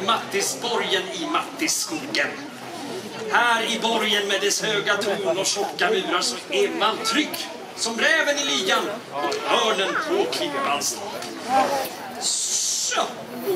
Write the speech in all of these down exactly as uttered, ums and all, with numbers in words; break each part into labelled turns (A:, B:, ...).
A: till Mattisborgen i Mattisskogen. Här i borgen med dess höga torn och tjocka murar så är man trygg som räven i ligan och hörnen på klippans. Så.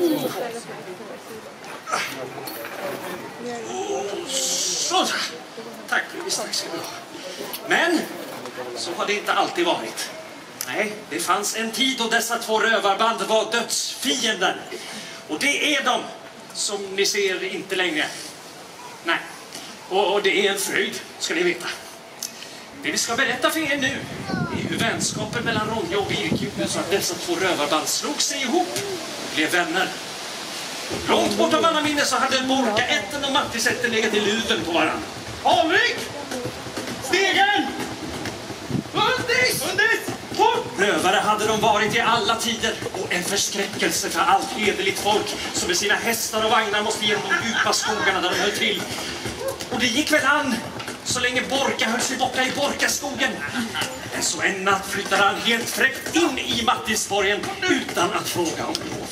A: Oh, så. Tack, visst, tack ska du ha. Men så har det inte alltid varit. Nej, det fanns en tid då dessa två rövarband var dödsfiender. Och det är de, som ni ser, inte längre. Nej, och, och det är en fröjd, ska ni veta. Det vi ska berätta för er nu är hur vänskapen mellan Ronja och Birk gjorde så att dessa två rövarband slog sig ihop och blev vänner. Långt bort av alla minne så hade Borka-ätten och Mattis-ätten legat i luven på varandra. Alrik! Stegen! Undis! Undis! Rövare hade de varit i alla tider och en förskräckelse för allt hederligt folk som med sina hästar och vagnar måste genom de djupa skogarna där de höll till. Och det gick väl an så länge Borka höll sig borta i Borkaskogen. Men så en natt flyttade han helt fräckt in i Mattisborgen utan att fråga om lov.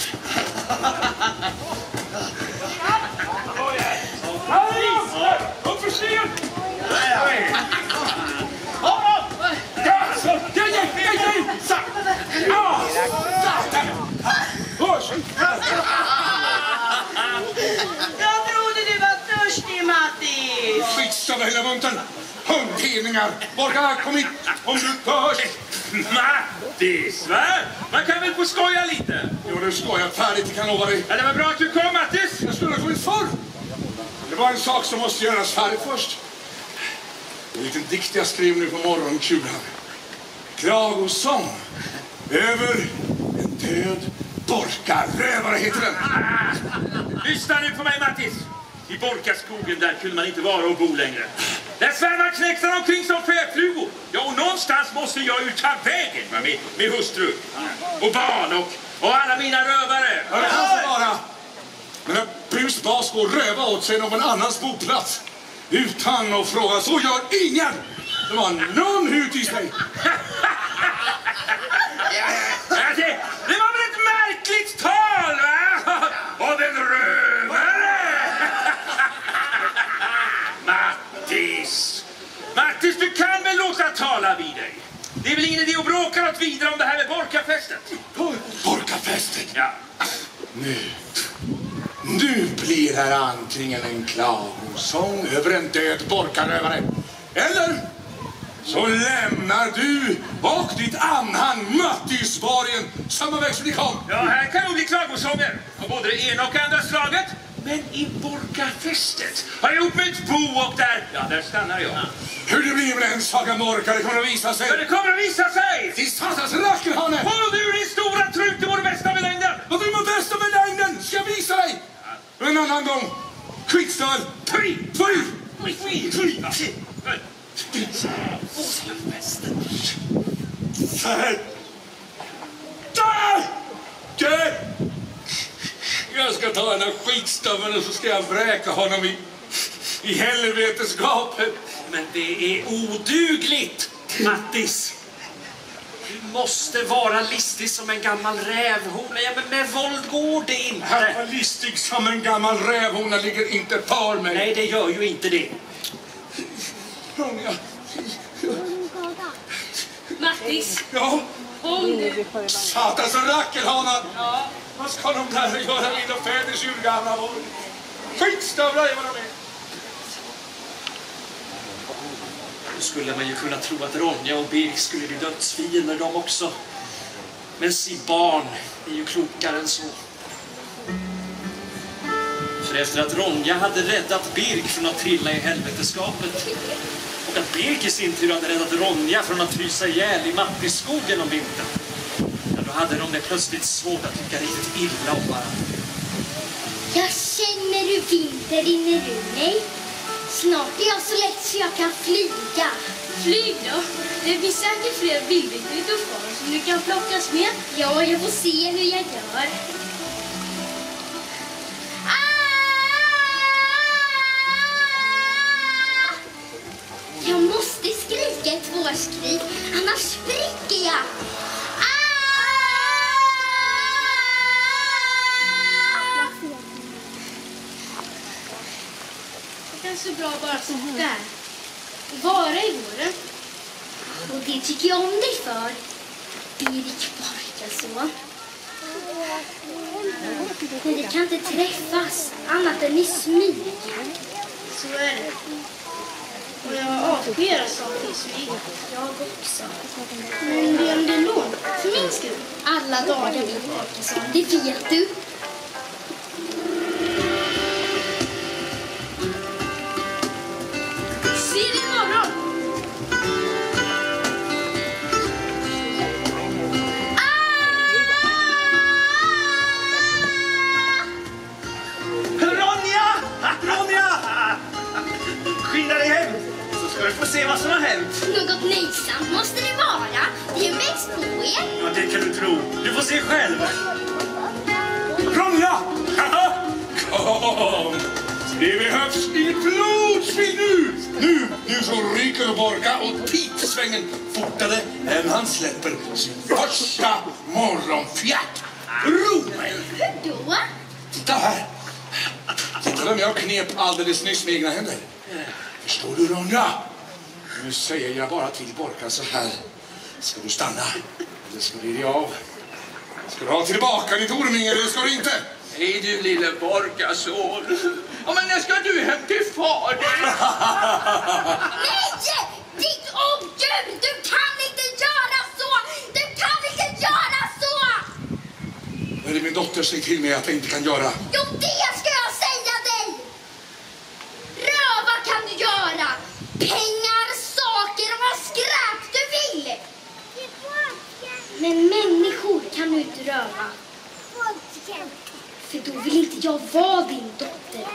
A: Kom för sent!
B: Jag trodde du var törstig, Mattis.
C: Skitstava hela bunten. Hundhedningar. Borka, kom hit om du törs.
D: Mattis, va? Man kan väl få skoja lite?
C: Jo, du skojar färdigt, jag kan lova dig.
D: Ja, det var bra att du kom, Mattis.
C: Jag skulle ha kommit förr. Det var en sak som måste göras färdigt först. En liten dikt jag skrev nu på morgonkulan. Klagosång över en död Borka-rövare heter den.
D: Lyssna nu på mig, Mattis. I Borkaskogen där kunde man inte vara och bo längre. Där svärmar knäcktar omkring som fäflugor. Ja, och någonstans måste jag ut ta vägen va, med, med hustru och barn och, och alla mina rövare.
C: Ja, det kan så vara. Men när busbas går röva åt sig någon annans boplats utan att fråga, så gör ingen. Det var någon hut i sig.
D: Ja, det, det var väl ett märkligt tal, va? Av en rövare. Mattis. Mattis, du kan väl låta tala vid dig? Det är väl ingen idé att bråka något vidare om det här med Borkafestet?
C: Borkafestet?
D: Ja.
C: Nu. Nu blir här antingen en klagosång över en död Borkarövare. Eller så lämnar du och ditt anhang Mattisborgen samma väg som ni kom.
D: Ja, här kan nog bli klagosånger av både det ena och andra slaget. Men i Borkafestet har jag gjort mig ett bo och där, ja, där stannar jag.
C: Hur det blir med en saga Borka, det kommer att visa sig.
D: Ja, det kommer att visa sig!
C: Till satans rackelhane!
D: Håll du din stora trut till vår bästa med längden!
C: Vad du må bästa med längden ska jag visa dig! En annan gång. Skitstövel!
D: Fri!
C: Fri!
D: Fri! Fri!
C: Där! Där! Där! Jag ska ta den här skitstöveln och så ska jag vräka honom i, i helvetesgapet.
A: Men det är odugligt, Mattis. Du måste vara listig som en gammal rävhona. Ja, men med våld går det inte.
C: Här var listig som en gammal rävhona ligger inte för mig.
A: Nej, det gör ju inte det.
C: Ronja.
B: Mattis,
C: Ja,
B: om du...
C: satans rackelhanar.
B: Ja.
C: Vad ska de där göra mina fäders urgamla vår? Skitstövlar är vad de är.
A: Då skulle man ju kunna tro att Ronja och Birk skulle bli dödsfiender de också. Men si barn är ju klokare än så. För efter att Ronja hade räddat Birk från att trilla i helveteskapet och att Birk i sin tur hade räddat Ronja från att frysa ihjäl i Mattisskogen om vintern, ja, då hade de det plötsligt svårt att tycka riktigt illa om varandra.
E: Jag känner hur vinter rinner ur mig. Snart är jag så lätt så jag kan flyga.
B: Flyg då. Det finns säkert fler bilder kvar som du kan plockas med.
E: Ja, jag får se hur jag gör. Jag måste skrika ett vårskrik, annars spricker jag.
B: känns så bra bara att sitta där. Och vara i våren.
E: Och det tycker jag om dig för. Erik Borkason. Men vi kan inte träffas annat än i smyg.
B: Så är det. Och jag avskyr saker i smyg.
E: Jag också.
B: Men det är om det är lån. För min skull.
E: Alla dagar vi Borkason, det vet du.
B: Se dig imorgon!
A: Ronja! Ronja! Skynda dig hem, så ska du få se vad som har hänt.
E: Något nöjsamt måste det vara. Det är mest på er.
A: Ja, det kan du tro. Du får se själv. Ronja!
C: Kom! Det behövs inget blodspill nu! Nu, nu så ryker Borka och tidsvängen fortare än han släpper sin första morgonfjärt. Ro mig!
E: Då?
C: Titta här! Titta vem jag knep alldeles nyss med egna händer. Förstår du, Ronja? Nu säger jag bara till Borka så här. Ska du stanna? Eller ska du ge av? Ska du ha tillbaka ditt orming eller ska du inte?
D: Hej du lille Borkason. Ja, men när ska du hem till far?
E: Nej! Ditt odjur! Du kan inte göra så! Du kan inte göra så!
C: Vad är det min dotter säger till mig att jag inte kan göra?
E: Jo, det ska jag säga dig! Röva kan du göra! Pengar, saker och vad skräp du vill! Men människor kan du inte röva. För då vill inte jag vara din dotter.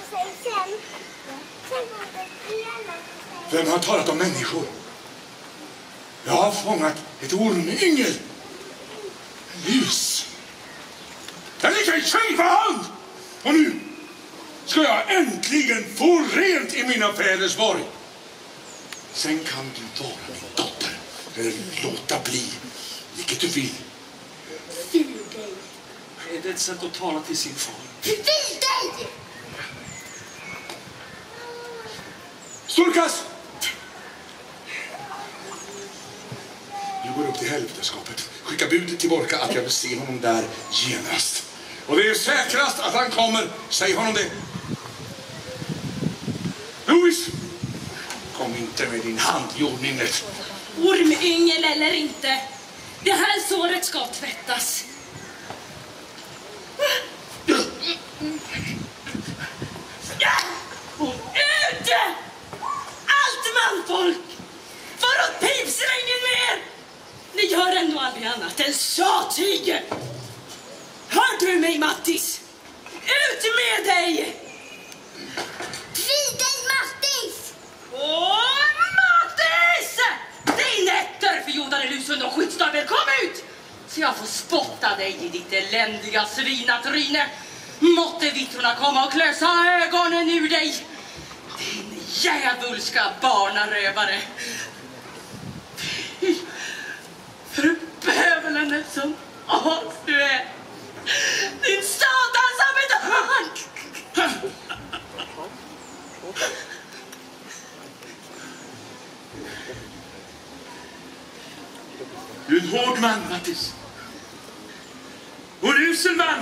C: Vem har talat om människor? Jag har fångat ett ormyngel. En lus. Den ligger i tjejförhand! Och nu ska jag äntligen få rent i mina fäders borg. Sen kan du vara min dotter. Eller låta bli, vilket du vill.
E: Fy dig!
A: Är det ett sätt att tala till sin far?
E: Fy dig!
C: Storkas! Du går upp till helveteskapet. Skicka bud till Borka att jag vill se honom där genast. Och det är säkrast att han kommer. Säg honom det. Louis! Kom inte med din hand, jordminnet.
F: Ormyngel eller inte. Det här såret ska tvättas. Ute! Allt manfolk! Var åt pipsvängen mer! Ni gör ändå aldrig annat än tjatig! Hör du mig, Mattis? Ut med dig!
E: Fy dig, Mattis!
F: Åh, Mattis! Din ätter förjodade Lusund och skitstövel, kom ut! Så jag får spotta dig i ditt eländiga svinatryne. Måtte vittrorna komma och klösa ögonen ur dig. Din djävulska barnarövare. För bövelen är som as du är. Din satans abitant!
D: Du är en hård man, Mattis. Och en usel man.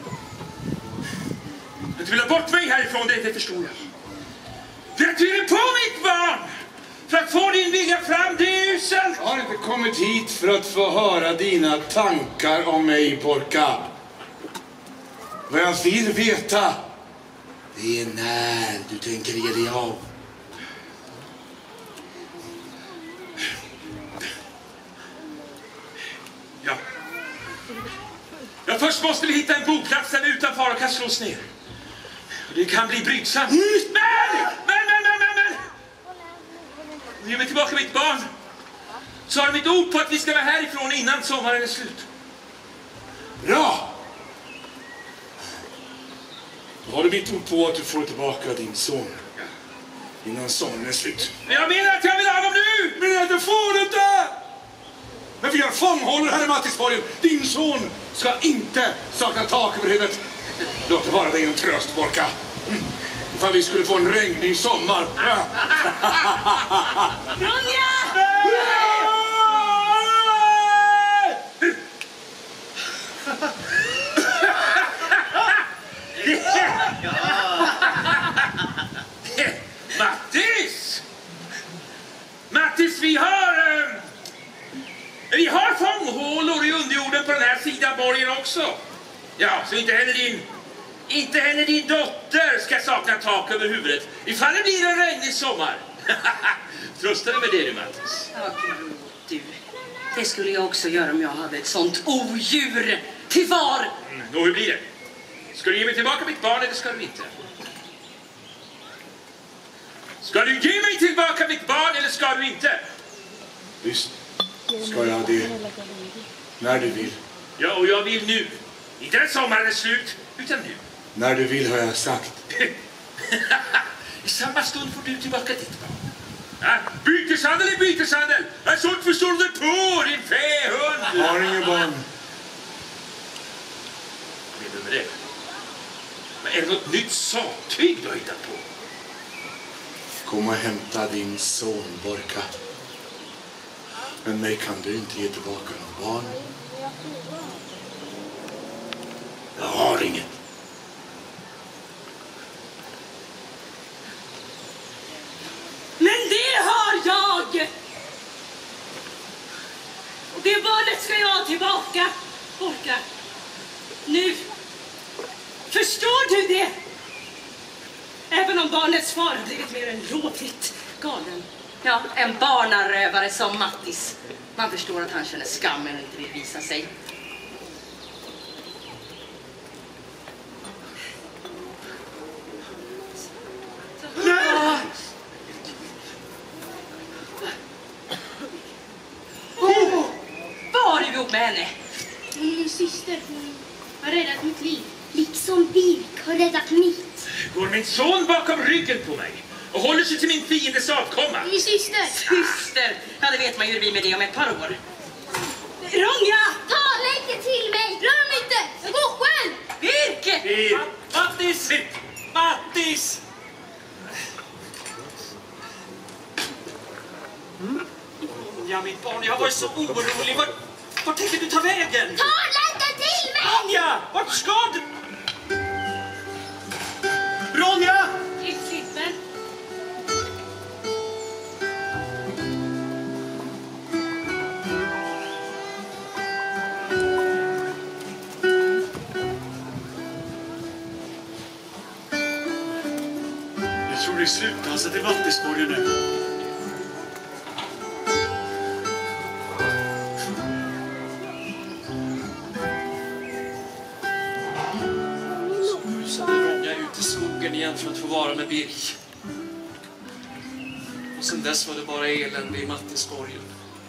D: Att du vill ha bort mig härifrån, det, det förstår jag. För att du är på mitt barn. För att få din vilja fram, det är uselt.
C: Jag har inte kommit hit för att få höra dina tankar om mig, Borka. Vad jag vill veta, det är när du tänker ge dig av.
D: Ja. Ja, först måste vi hitta en boplats där vi utan fara kan slås ner. Och det kan bli brydsamt. Men! Men, men, men, men, men! Ge mig tillbaka mitt barn. Så har de mitt ord på att vi ska vara härifrån innan sommaren är slut.
C: Bra! Då har du mitt ord på att du får tillbaka din son. Innan sommaren är slut.
D: Men jag menar att jag vill ha honom nu!
C: Men du får inte! Men vi har fånghåller här i Mattisborgen. Din son ska inte sakna tak över huvudet. Låt det vara dig en tröst, Borka. Mm. För vi skulle få en regnig sommar.
F: Ronja!
D: Mattis! Mattis, vi har... Eh, vi har fånghålor i underjorden på den här sidan borgen också. Ja, så inte heller din... Inte heller din dotter ska sakna tak över huvudet ifall det blir en regnig sommar. Tröstar du med det, du, Mattis?
F: Ja, du. Det skulle jag också göra om jag hade ett sånt odjur till var.
D: Mm, då hur blir det? Ska du ge mig tillbaka mitt barn eller ska du inte? Ska du ge mig tillbaka mitt barn eller ska du inte?
C: Visst ska jag det. När du vill.
D: Ja, och jag vill nu. Inte när sommaren är slut, utan nu.
C: När du vill har jag sagt.
D: I samma stund får du tillbaka ditt barn. Ja, byteshandel är byteshandel. Jag sånt förstår du på, din fähund.
C: Har ingen barn.
D: Vad menar du med det? Men är det något nytt sattyg du har hittat på?
C: Kom och hämta din son, Borka. Men mig kan du inte ge tillbaka något barn. Jag har inget.
F: Men det har jag! Och det barnet ska jag ha tillbaka, Borka. Nu. Förstår du det? Även om barnets far har blivit mer än lovligt galen. Ja, en barnarövare som Mattis. Man förstår att han känner skam men inte vill visa sig.
B: Ah.
F: Oh, vad har du gjort med henne?
B: Hon är min syster. Hon har räddat mitt liv. Liksom Birk har räddat mitt.
D: Går min son bakom ryggen på mig och håller sig till min fiendes avkomma?
B: Min syster.
F: Syster! Ja, det vet man ju hur vi med det om ett par år. Ronja!
E: Tala inte till mig! Rör mig inte! Jag går själv!
F: Birke!
D: Bir.
A: Mattis! Mattis! Ja, mitt barn, jag var så orolig. Vart, vart tänker du ta vägen?
E: Tala inte till mig!
A: Ronja, vart ska du? Ronja!
B: Klippen.
A: Jag tror det är slut. Alltså, det är Mattisborgen nu. Igen för att få vara med Birk. Och sen dess var det bara elände i Mattisborgen.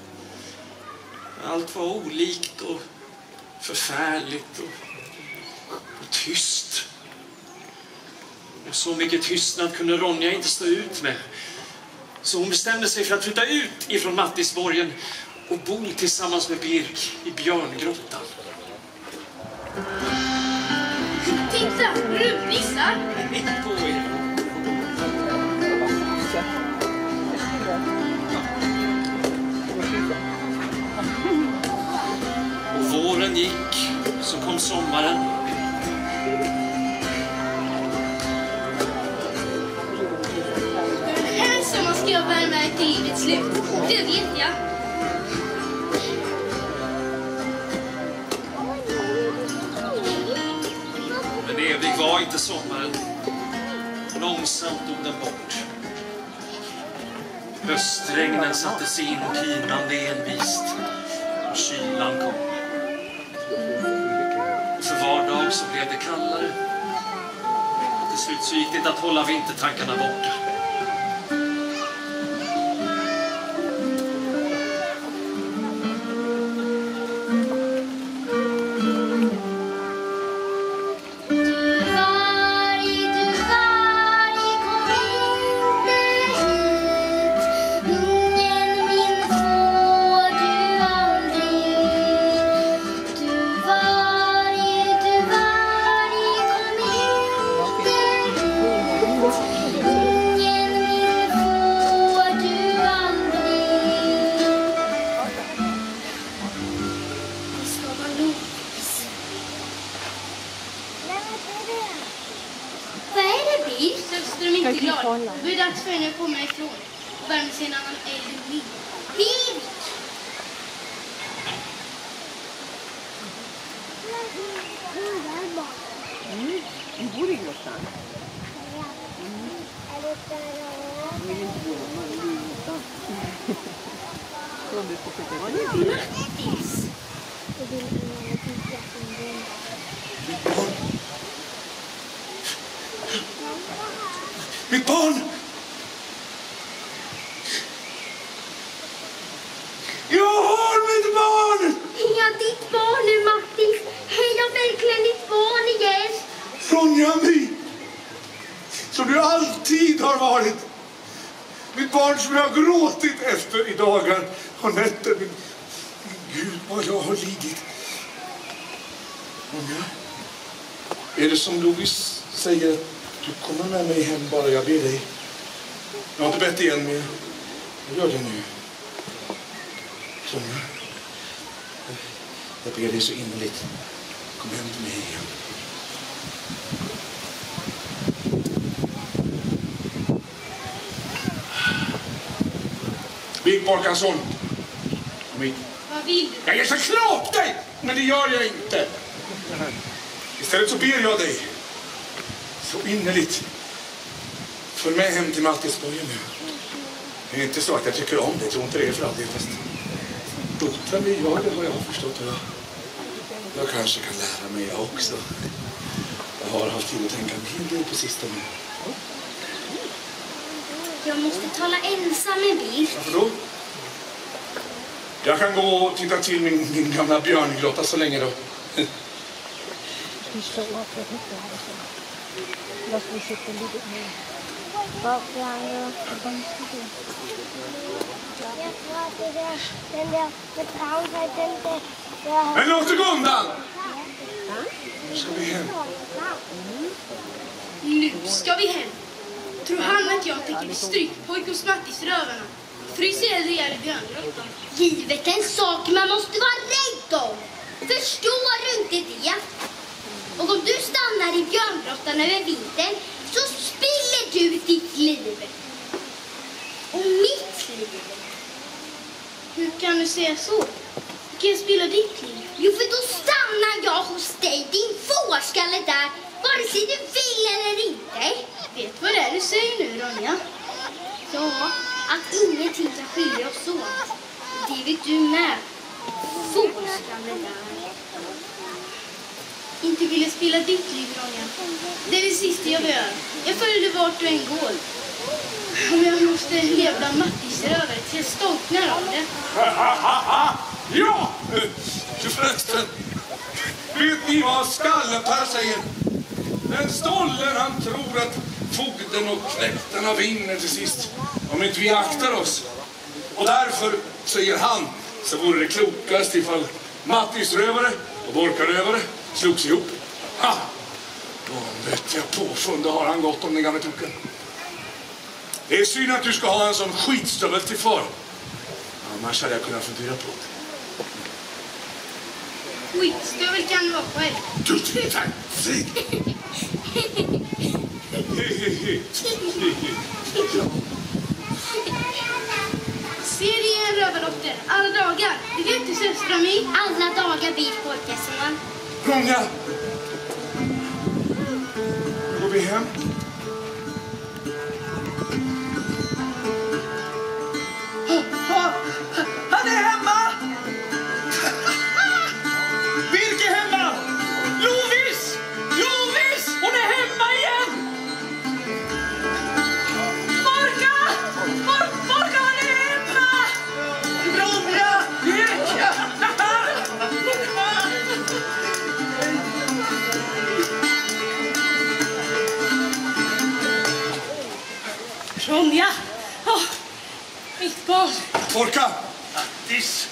A: Allt var olikt och förfärligt och, och tyst. Och så mycket tystnad kunde Ronja inte stå ut med. Så hon bestämde sig för att flytta ut ifrån Mattisborgen och bo tillsammans med Birk i Björngrottan.
B: Titta, rubnissar.
A: Mitt på er. Och våren gick, så kom sommaren.
B: Den här sommaren ska jag värma till livets slut. Det vet jag.
A: Men evig var inte sommaren. Långsamt dog den bort. Höstregnen sattes in och pinande envist. Och kylan kom. Och för var dag så blev det kallare. Och till slut så gick det inte att hålla vintertankarna borta.
E: Du
B: Söström inte glad. Det blir dags för henne att komma ifrån. Och värma sig en annan äldre liv. Birk!
G: Mm, vi bor i Gotland. Mm. Vi vill inte bo i Gotland. Kom du ska flytta var det?
B: Mattis!
C: Mitt barn! Jag har mitt barn!
E: Ja, ditt barn nu, Mattis. Hej, jag verkligen ditt barn igen.
C: Ronja Mi! Som du alltid har varit. Mitt barn som jag har gråtit efter i dagar och nätter. Min, min Gud, vad jag har lidit. Ronja, är det som Louis säger att du kommer med mig hem bara jag ber dig? Jag har inte bett igen mer. Jag gör det nu. Ronja, jag ber dig så innerligt. Kom hem till mig igen. Big Parkinson. Kom hit.
B: Vad vill du?
C: Jag ger så klart dig! Men det gör jag inte. Istället så ber jag dig. Så innerligt. Följ med hem till Mattisborgen nu. Det är inte så att jag tycker om det. Jag tror inte det är för alltid. Fast dottern vi gör det vad jag har förstått. Jag, jag kanske kan lära mig jag också. Jag har haft tid att tänka en hel del på sistone.
E: Jag måste tala ensam med Birk.
C: Varför då? Jag kan gå och titta till min, min gamla björngrotta så länge då. Men låt det gå undan! Nu ska vi hem.
B: Nu ska vi hem. Tror han att jag tänker stryk pojk hos Mattis-rövarna? Fryser eller är det björngrottan?
E: Livet är en sak man måste vara rädd om. Förstår du inte det? Och om du stannar i björngrottan över vintern så spiller du ditt liv. Och mitt liv.
B: Hur kan du säga så? Hur kan jag spilla ditt liv?
E: Jo, för då stannar jag hos dig, din fårskalle där, vare sig du vill eller inte.
B: Vet vad det är du säger nu, Ronja?
E: Ja, att ingenting kan skilja oss åt.
B: Det vet du med.
E: Fårskalle där.
B: Inte vill jag spilla ditt liv, Ronja. Det är det sista jag vill göra. Jag följer dig vart du än går. Om jag måste leva bland Mattis-rövare till jag stolknar av det.
C: Ja! Förresten, vet ni vad Skallepär säger? Den stollen han tror att fogden och knäktarna vinner till sist om inte vi aktar oss. Och därför, säger han, så vore det klokast ifall Mattis-rövare och Borkarövare slogs ihop. Ha! Då vet jag påfund, då har han gått om den gamla token. Det är synd att du ska ha en sån skitstövel till far. Annars hade jag kunnat fundera på det.
B: Skitstövel kan du vara själv.
C: Du tittar! Frid!
B: Ser dig en rövardotter alla dagar. Det vet du, söstra mig.
E: Alla dagar blir pojkason.
C: Ronja! Nu går vi hem.
A: Han är hemma! Birk är hemma! Lovis! Lovis! Hon är hemma igen!
F: Borka! Bor Borka, han är hemma!
A: Ronja! Birk!
F: Ronja! Oh, mitt barn!
C: Borka!
D: Mattis!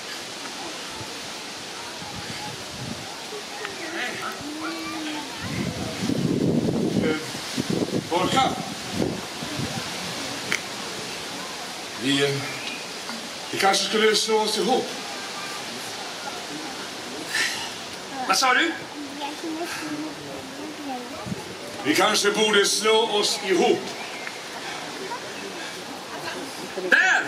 C: Eh, Borka! Vi, eh, vi kanske skulle slå oss ihop.
D: Vad sa du?
C: Vi kanske borde slå oss ihop.
D: Där!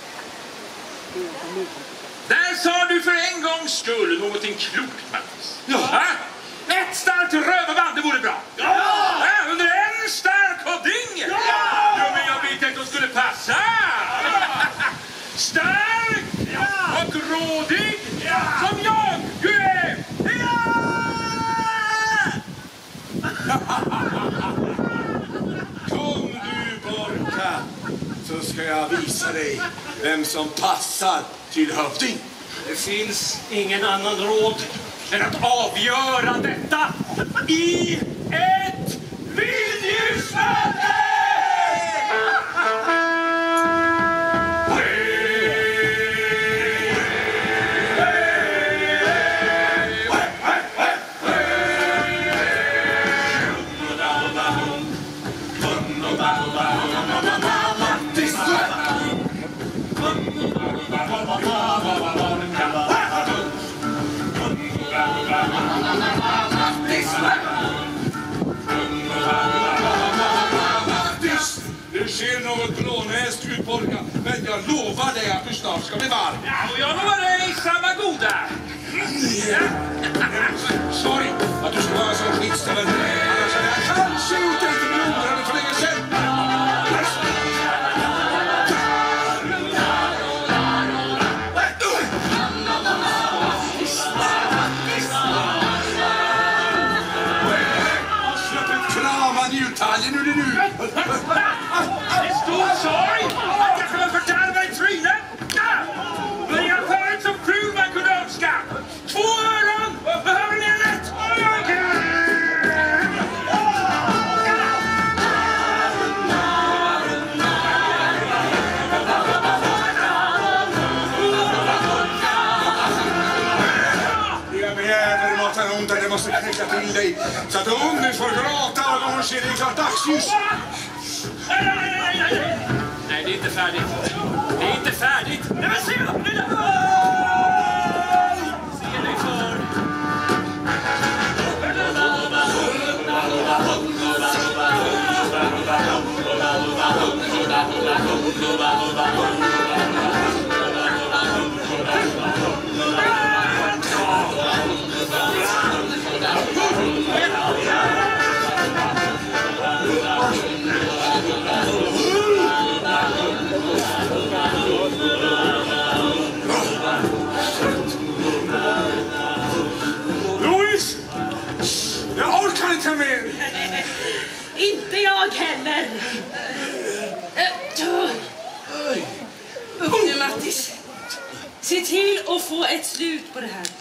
D: Där sa du för en gångs skull någonting klokt, Mattis.
C: Ja.
D: Ett starkt rövarband, det vore bra. Ja! Ja, under en stark hodding. Ja! Ja, men jag vet att de skulle passa. Ja! Stark ja! Och rådig ja! Som jag ju är. Ja!
C: Kom du, Borka, så ska jag visa dig vem som passar till hövding.
A: Det finns ingen annan råd än att avgöra detta i ett vildljusmöte!
C: Det sker något blånäst ut, Borka, men jag lovar dig att du snart ska bli varm.
D: Ja, och jag lovar dig samma goda.
C: Ja. Sorry att du ska vara så skitställande. Annars hade jag kanske gjort dig till blodare för länge sedan. Nu är det nu!
D: Det är stor sorg att jag kommer fördärva i trynet! Men jag har inte så ful man kunde önska! Två öron! Behöver ni en rätt?
C: Jag begär matar ont att jag måste knäcka till dig så att ungen får gråta och hon ser det i klart dagsljus.
A: Nej, det är inte färdigt. Det är inte färdigt. Nej, men se upp nu då! Se dig för.
C: Louis! Jag orkar inte mer!
F: Inte jag heller. Upp nu, Mattis. Se till att få ett slut på det här.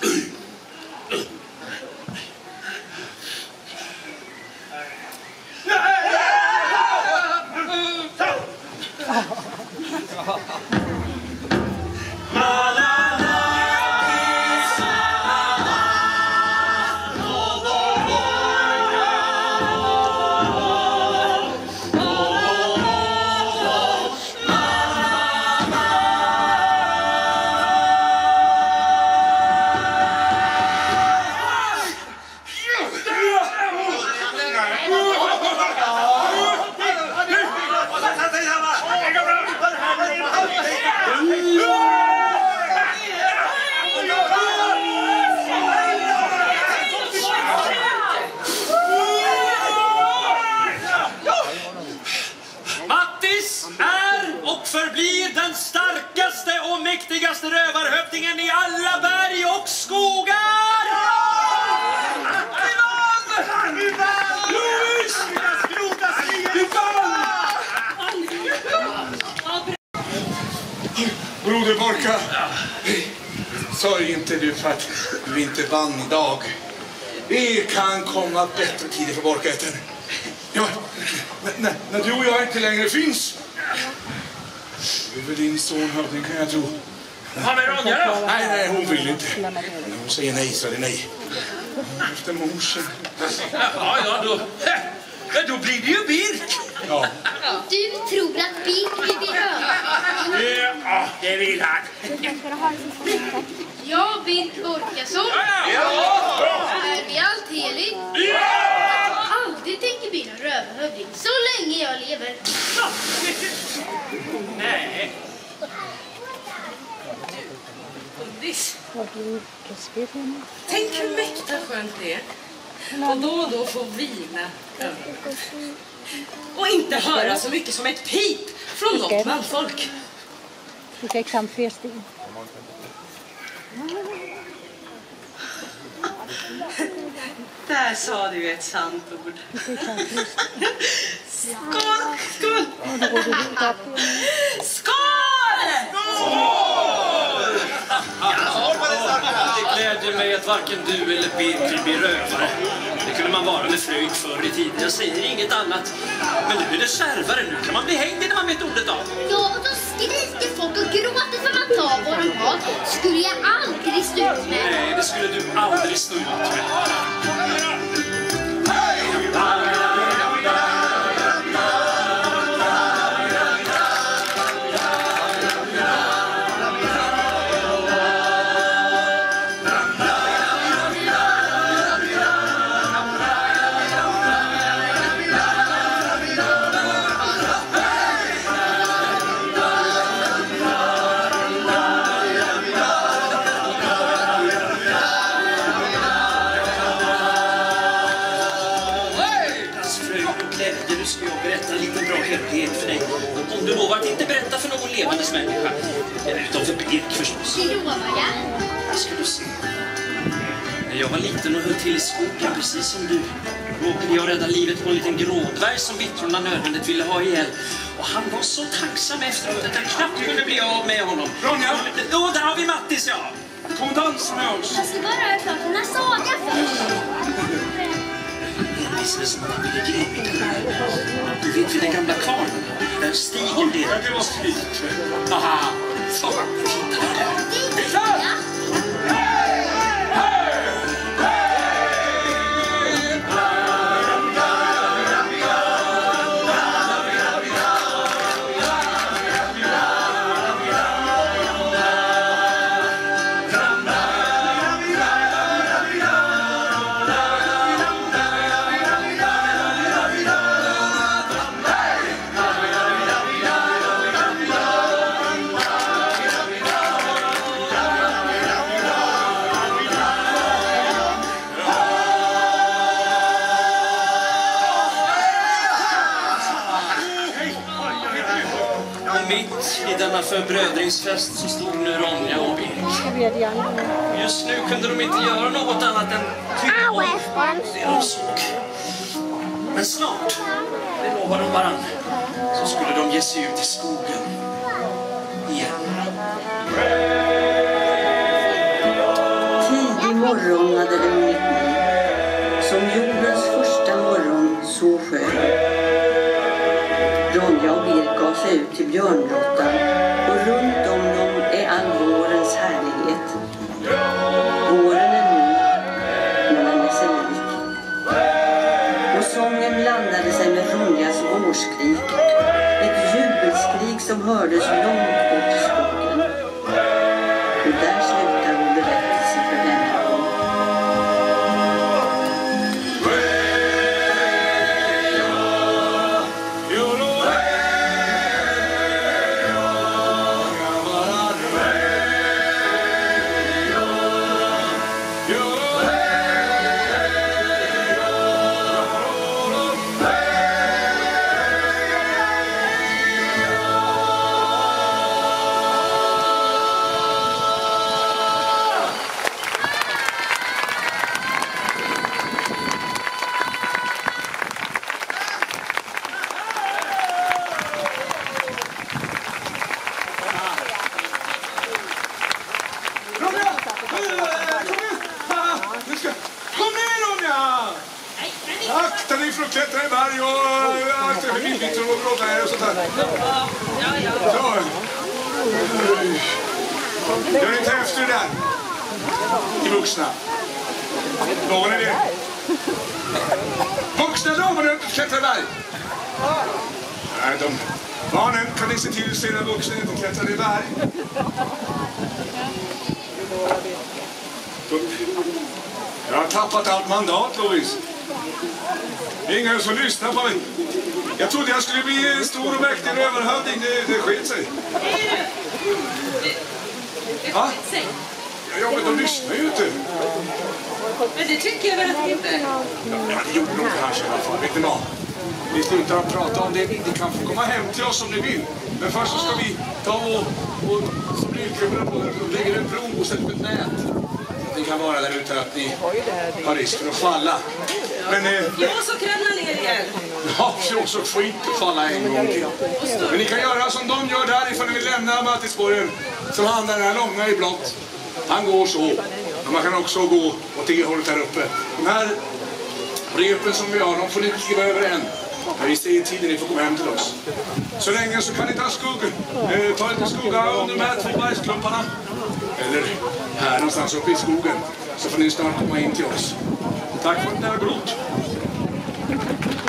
A: Mattis är och förblir den starkaste och mäktigaste rövarhövdingen i alla berg och skogar! Vi vann! Vi vann! Louis! Vi vann!
C: Broder Borka, sörj inte du för att du inte vann idag. Det kan komma bättre tider för Borkäten. Ja, när, när du och jag inte längre finns. Över din son hövding kan jag tro.
D: Har vi Ronja då?
C: Nej, nej, hon vill inte. När hon säger nej så är det nej. Efter morsen.
D: Ja, ja, då. Men då blir det ju Birk.
C: Ja.
E: Du tror att Birk vill bli röd.
D: Ja, det vill han.
B: Jag, Birk Borkason,
D: Ja!
B: är vi allt heligt.
D: Ja!
B: Aldrig tänker bli någon hövding så länge jag lever.
A: Nej.
F: Undis. Tänk hur mäkta skönt det är. Och då och då få vila över. Och inte höra så mycket som ett pip från något manfolk.
G: Vilka examfesting.
F: Där sa du ett sant ord. Skål! Skål! Skål!
A: Det glädjer mig att varken du eller Birgit blir rövare. Det kunde man vara med Fröjd förr i tiden. Jag säger inget annat. Men nu är det kärvare. Nu kan man bli hängd när man vet ordet av.
E: Ja, och då skriker folk och gråter för man tar vad de har. Skulle jag aldrig stå ut med.
A: Nej, det skulle du aldrig stå ut med. För dig. Om du lovar att inte berätta för någon levandes människa. Utom för Birk förstås.
E: Det lovar jag.
A: Det ska du se. När jag var liten och höll till i skogen precis som du råkade jag rädda livet på en liten grådvärg som vittrorna nödvändigt ville ha ihjäl. Och han var så tacksam efteråt att jag knappt kunde bli av med honom.
C: Ronja!
A: Åh, där har vi Mattis, ja!
C: Kom och dansa med oss.
E: Jag ska bara höra klart den här sagan först.
A: Precis som man ville gripa. Du vet vid den gamla kvarnen. Där stigen det.
C: Ja, det var fint.
A: Aha! Så, titta där.
E: Det är det.
A: Mitt i denna förbrödringsfest så stod nu Ronja och Birk. Just nu kunde de inte göra något annat än tycka om det de såg. Men snart, det lovade de varann, så skulle de ge sig ut i skogen igen.
H: Tidig morgon hade det hunnit bli, som jordens första morgon så skön. Ronja och Birk gav sig ut till björngrottan och runt om dem är all vårens härlighet. Våren är ny, men den är sig lik. Och sången blandade sig med Ronjas vårskrik, ett jubelskrik som hördes långt bort i skogen. Och där slutar vår berättelse för denna gång.
C: Akta dig för att klättra i berg och akta dig för vildvittror och gråta här och sånt här.
F: Ja, ja.
C: Så. Gör inte efter det där. Ni vuxna. Vad är det? Vuxna damer har inte klättrat i berg. Nej, de... Barnen, kan ni se till att se när vuxna inte klättrar i berg? Jag har tappat allt mandat, Louise. Ingen som lyssnar på mig. Jag trodde jag skulle bli en stor och mäktig rövarhövding. Det, det sket sig. Ja? Ja, men de lyssnar ju inte.
F: Men det tycker jag väl att det inte.
C: Ja, det gjorde de kanske i alla fall. Vet ni vad? Vi slutar att prata om det. Ni kan få komma hem till oss om ni vill. Men först så ska vi ta och, och stryka på och lägga en prov och sätta upp ett nät. Ni kan vara där ute att ni har risk för att falla. Men, eh,
F: Jag så krämna ner igen.
C: ja, så så skit att falla en gång till. Men ni kan göra som de gör där ifall ni vill lämna Mattisborgen. Som han den här långa i blått. Han går så. Men man kan också gå åt det hållet här uppe. De här repen som vi har, de får ni kliva över en. Men vi säger tiden ni får komma hem till oss. Så länge så kan ni ta skugg. Eh, ta lite skugga under de här två bergsklumparna. Eller här någonstans uppe i skogen. Så får ni snart komma in till oss. Tack för att ni har glott.